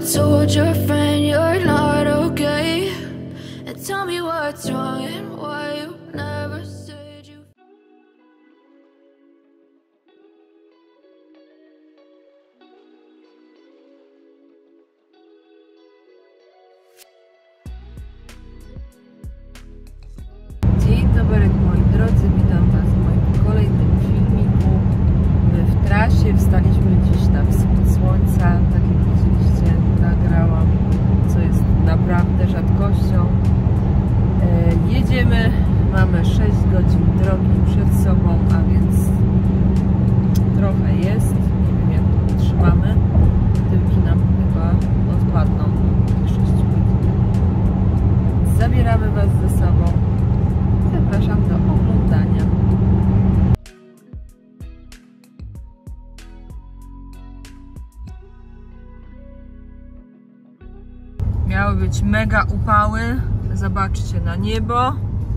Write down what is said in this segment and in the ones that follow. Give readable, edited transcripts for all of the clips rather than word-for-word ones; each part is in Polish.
told your friend you're not okay, and tell me what's wrong and why you never said you. Dzień dobry moi drodzy, witam Was w moim kolejnym filmiku. My w trasie, wstaliśmy dziś na wschód słońca, tak jak widzieliście, nagrałam, co jest naprawdę rzadkością. Jedziemy, mamy 6 godzin drogi przed sobą, a więc trochę jest, nie wiem jak to wytrzymamy, tyłki nam chyba odpadną po tych 6 godzinach. Zabieramy Was ze sobą. Zapraszam do oglądania. Miały być mega upały. Zobaczcie na niebo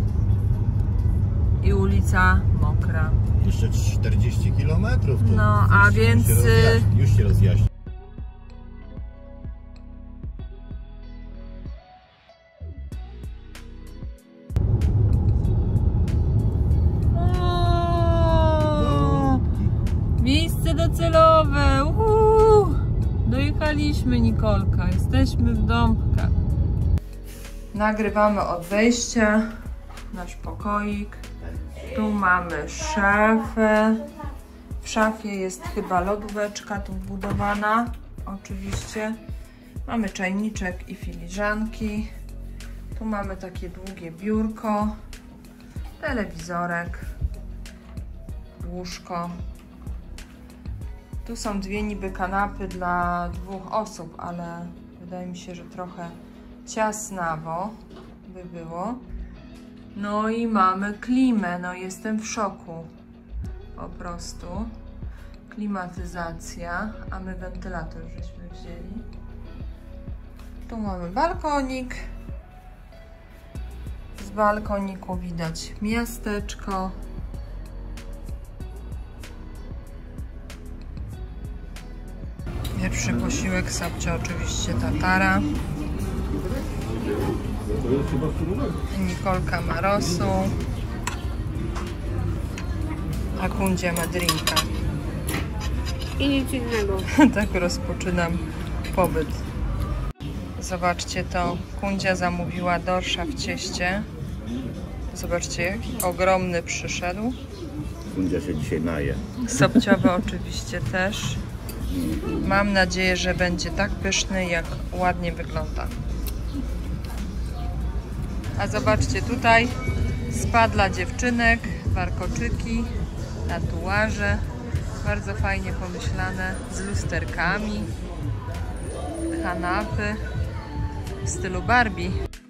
i ulica mokra. Jeszcze 40 km. No, a więc już się rozjaśni. Miejsce docelowe! Dojechaliśmy, Nikolka. Jesteśmy w Dąbkach. Nagrywamy od wejścia nasz pokoik. Tu mamy szafę. W szafie jest chyba lodóweczka tu wbudowana. Oczywiście. Mamy czajniczek i filiżanki. Tu mamy takie długie biurko. Telewizorek. Łóżko. Tu są dwie niby kanapy dla 2 osób, ale wydaje mi się, że trochę ciasnawo by było. No i mamy klimę, no jestem w szoku po prostu. Klimatyzacja, a my wentylator żeśmy wzięli. Tu mamy balkonik. Z balkoniku widać miasteczko. Pierwszy posiłek, Sabcia oczywiście tatara. Nikolka ma rosół. A Kundzia ma drinka. I nic innego. Tak rozpoczynam pobyt. Zobaczcie to. Kundzia zamówiła dorsza w cieście. Zobaczcie, jaki ogromny przyszedł. Kundzia się dzisiaj naje. Sobciowy oczywiście też. Mam nadzieję, że będzie tak pyszny, jak ładnie wygląda. A zobaczcie tutaj spa dla dziewczynek, warkoczyki, tatuaże. Bardzo fajnie pomyślane, z lusterkami, kanapy w stylu Barbie.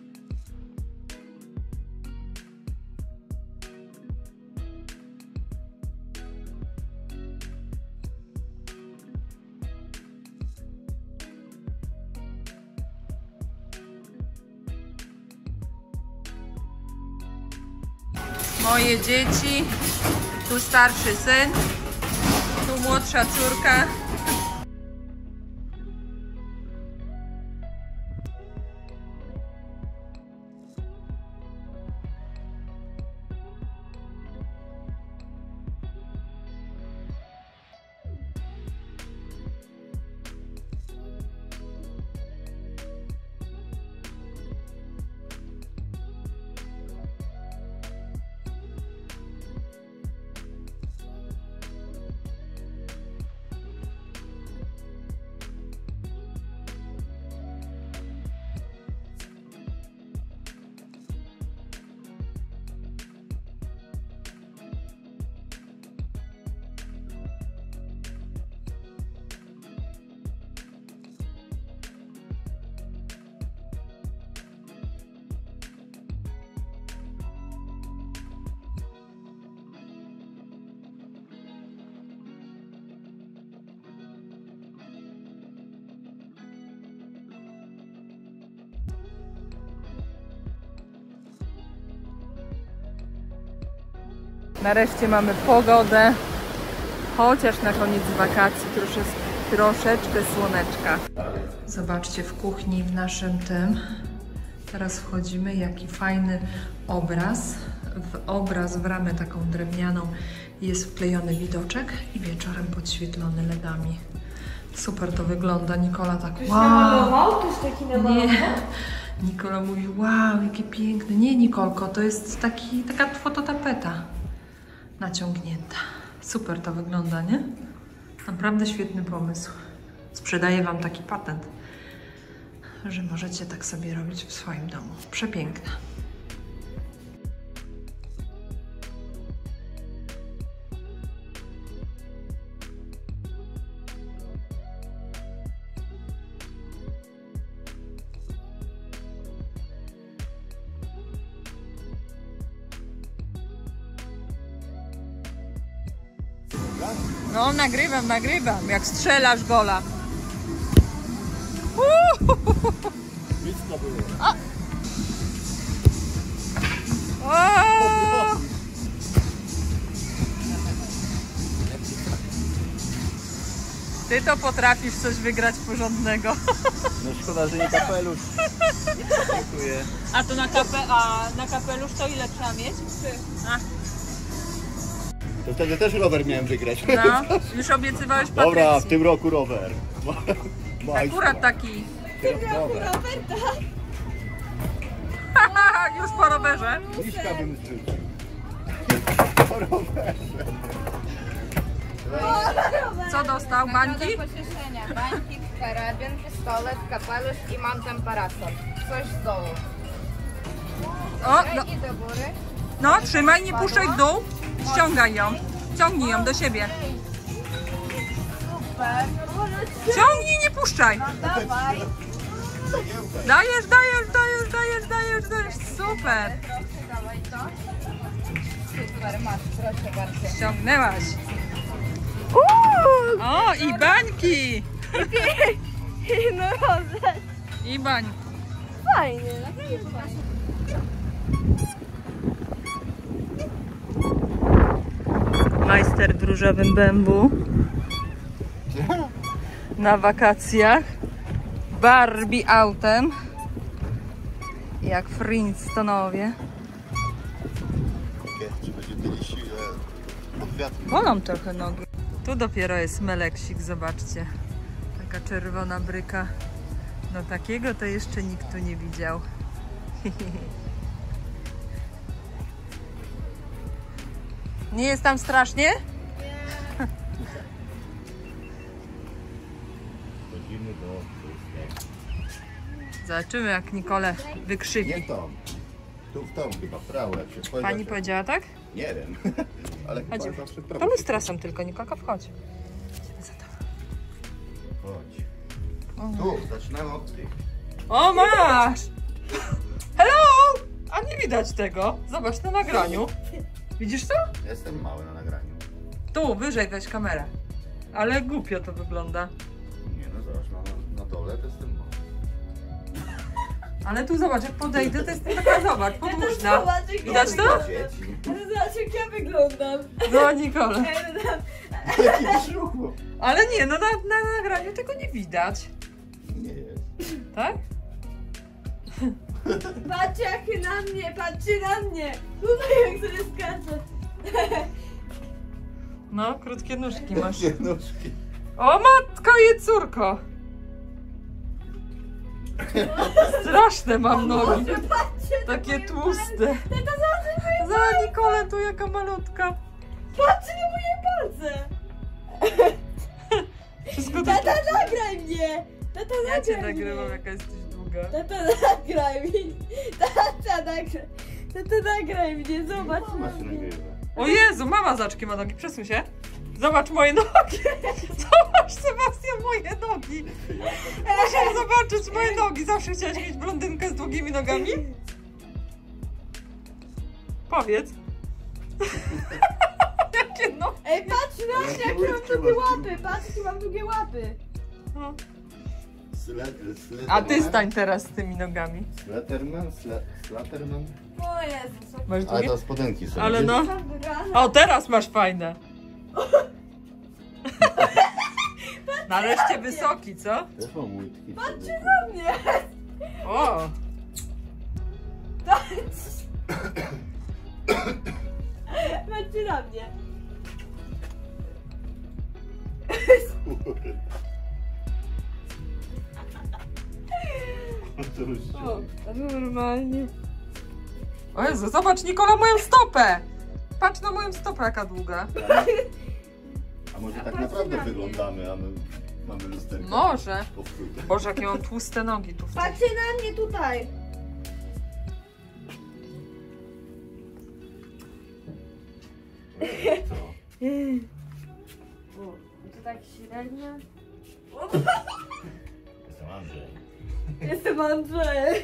Moje dzieci, tu starszy syn, tu młodsza córka. Nareszcie mamy pogodę, chociaż na koniec wakacji troszeczkę troszeczkę słoneczka. Zobaczcie, w kuchni w naszym tym. Teraz wchodzimy, jaki fajny obraz. W ramę taką drewnianą jest wklejony widoczek i wieczorem podświetlony LEDami. Super to wygląda. Nikola tak wow. Nie. Nikola mówi wow, jakie piękne. Nie, Nikolko, to jest taka fototapeta naciągnięta. Super to wygląda, nie? Naprawdę świetny pomysł. Sprzedaję Wam taki patent, że możecie tak sobie robić w swoim domu. Przepiękne. No, nagrywam. Jak strzelasz gola. Blisko było. Ty to potrafisz coś wygrać porządnego. No szkoda, że nie kapelusz. Dziękuję. A to na kapelusz to ile trzeba mieć? 3. To wtedy też rower miałem wygrać. No, już obiecywałeś Patrycji. Dobra, w tym roku rower. Akurat taki. Rower. Już po rowerze. Liszka bym zrzucił. Po rowerze. Co dostał? Bańki? Do pocieszenia. Bańki, karabin, pistolet, kapelusz i mam ten parasol. Coś z dołu. O, no, I do góry. no, trzymaj, nie puszczaj w dół. Ściągaj ją. Ciągnij ją do siebie. Super. Ciągnij, nie puszczaj. Dawaj. Dajesz. Super. Proszę, dawaj to. Super, masz, proszę bardzo. Ściągnęłaś. O, i bańki. No rozet. I bańki. Fajnie, naprawdę fajnie. Majster w różowym bębu. Na wakacjach. Barbie autem. Jak Flintstonowie. Czy będzie tyle siły od wiatru? Bolą trochę nogi. Tu dopiero jest meleksik, zobaczcie. Taka czerwona bryka. No takiego to jeszcze nikt tu nie widział. Nie jest tam strasznie? Chodzimy do... Zobaczymy, jak Nikolę wykrzywi. Nie tą. Tu w tą chyba, w prawo, jak się spojrzy. Pani powiedziała tak? Nie wiem. Ale chyba Chodź. zawsze w prawo. To lustra są tylko, Nikolka, wchodź. Idziemy za tobą. Chodź. Tu, zaczynamy od tych. O, masz! Hello! A nie widać tego. Zobacz na nagraniu. Widzisz to? Jestem mały na nagraniu. Tu, wyżej weź kamerę. Ale głupio to wygląda. Nie no, zobacz, na dole to jestem mały. Ale tu zobacz, jak podejdę, to jest taka, zobacz, podłużna. Widać to? Dzieci. Zobacz, jak ja wyglądam. No, Nikola. Jaki brzuch. Ale nie, no na nagraniu tego nie widać. Nie jest. Tak? Patrzcie jak na mnie, patrzcie na mnie. Tutaj jak sobie skaczę. No, krótkie nóżki masz. Takie nóżki. O matko i córko! Straszne mam nogi. Patrzcie na Takie moje tłuste. palce. Za Nikolę tu jaka malutka. Patrzcie na moje palce. Wszystko to... Tata, nagraj mnie. Tata, Ja cię nagraj nagrywam, mnie. jaka jesteś długa. Tata, nagraj mi. Tata, nagraj mnie. Zobacz. Mama się nagrywa. O Jezu, mama zaczki ma nogi, przesuń się. Zobacz moje nogi. Zobacz, Sebastian, moje nogi. Muszę zobaczyć moje nogi. Zawsze chciałaś mieć blondynkę z długimi nogami? Powiedz. Jakie nogi? Ej, patrz na mnie, jakie mam długie łapy. Patrz, jakie mam długie łapy. No. Sletterman? A ty stań teraz z tymi nogami. Sletterman? O Jezus. Masz Ale długie? to spodenki są. Ale no. Rano. O, teraz masz fajne. Nareszcie wysoki, co? Też mam łydki. Patrzcie na mnie! O! Patrzcie na mnie! O, normalnie. O Jezu, zobacz Nikola moją stopę! Patrz na moją stopę jaka długa. A może tak naprawdę wyglądamy, a my mamy lusterkę? Może. Powtórkę. Boże, jakie mam tłuste nogi tu w tej... Patrzcie na mnie tutaj! Co? To tak średnio. Jestem Andrzej. Jestem Andrzej!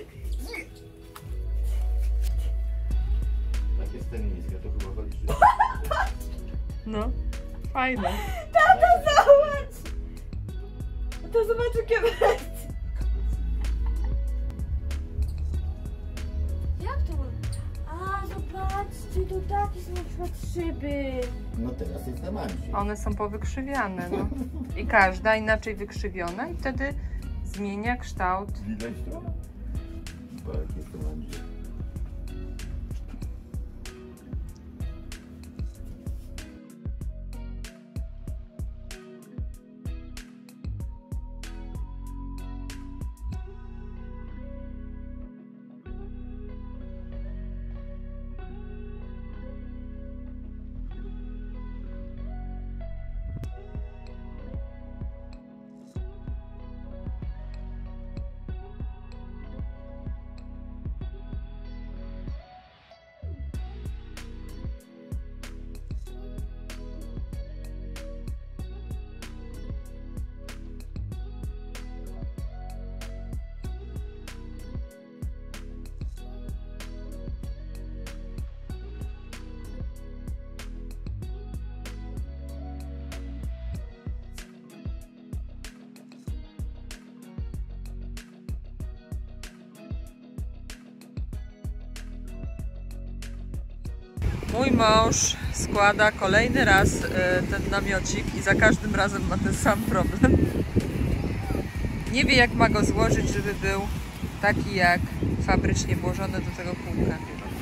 Jak jest ten niski, to chyba walisz. No, fajne. Tato, zobacz! To zobacz, jakie będzie. Jak to? A, zobaczcie, to takie są na przykład szyby. No teraz jestem Andrzej. One są powykrzywiane, no. I każda inaczej wykrzywiona i wtedy zmienia kształt. Widać to? Bo jak jestem Andrzej. Mój mąż składa kolejny raz ten namiocik i za każdym razem ma ten sam problem. Nie wie, jak ma go złożyć, żeby był taki jak fabrycznie włożony do tego kółka.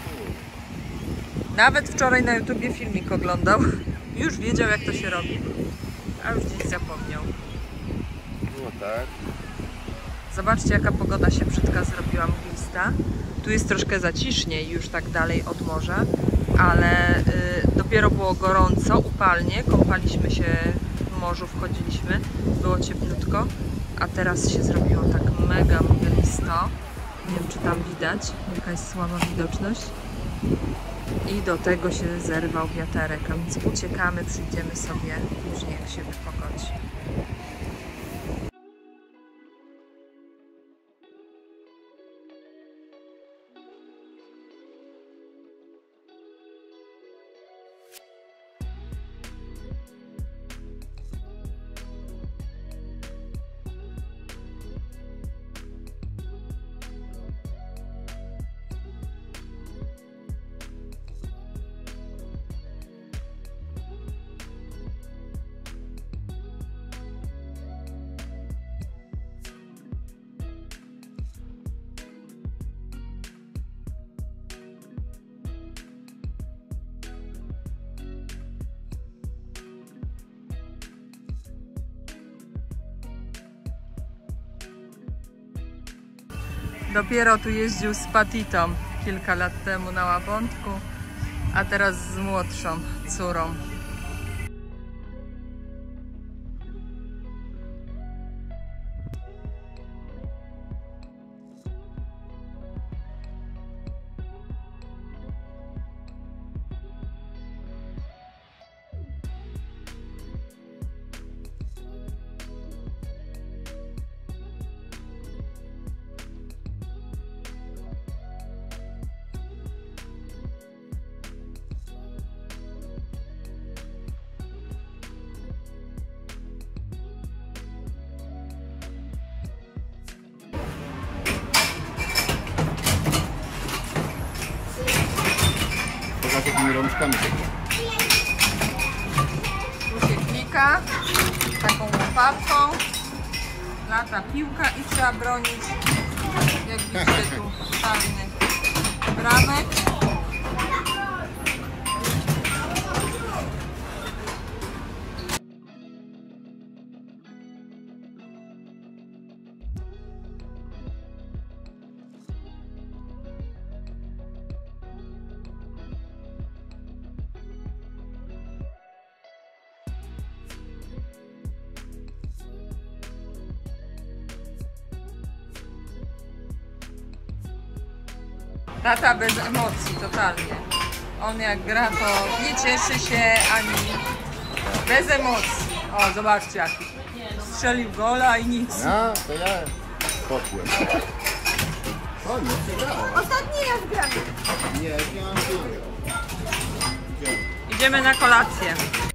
Nawet wczoraj na YouTubie filmik oglądał. Już wiedział, jak to się robi, a już dziś zapomniał. Było tak. Zobaczcie, jaka pogoda się brzydka zrobiła, mglista. Tu jest troszkę zaciszniej, już tak dalej od morza, ale dopiero było gorąco, upalnie, kąpaliśmy się w morzu, wchodziliśmy, było cieplutko, a teraz się zrobiło tak mega mglisto. Nie wiem, czy tam widać, jakaś słaba widoczność. I do tego się zerwał wiaterek, a więc uciekamy, przyjdziemy sobie później, jak się wypogodzi. Dopiero tu jeździł z Patitą kilka lat temu na Łabądku, a teraz z młodszą córą. Pokaż jakimi rączkami. Tu się klika taką palką, lata piłka i trzeba bronić, jak widzicie tu, czarnych bramek. Tata bez emocji, totalnie. On jak gra, to nie cieszy się ani bez emocji. O, zobaczcie jaki. Strzelił gola i nic. Ja, to ja popłem. O, nie przegrałem. Ostatni raz gramy. Nie mam piłkę. Idziemy na kolację.